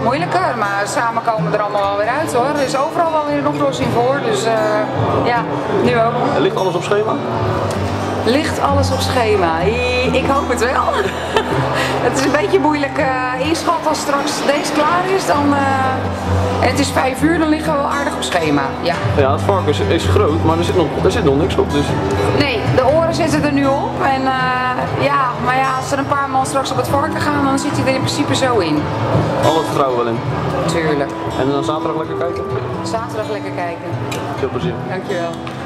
moeilijker, maar samen komen we er allemaal wel weer uit hoor. Er is overal wel weer een oplossing voor, dus ja, nu ook. Ligt alles op schema? Ligt alles op schema? Ik hoop het wel. Het is een beetje moeilijk inschatten als straks deze klaar is. Dan, en het is 5 uur, dan liggen we wel aardig op schema. Ja, Ja, het varken is groot, maar er zit nog niks op. Dus. nee, de oren zitten er nu op. En ja, maar ja, als er een paar man straks op het varken gaan, dan zit hij er in principe zo in. Al het vertrouwen wel in. Tuurlijk. En dan zaterdag lekker kijken? Zaterdag lekker kijken. Veel plezier. Dankjewel.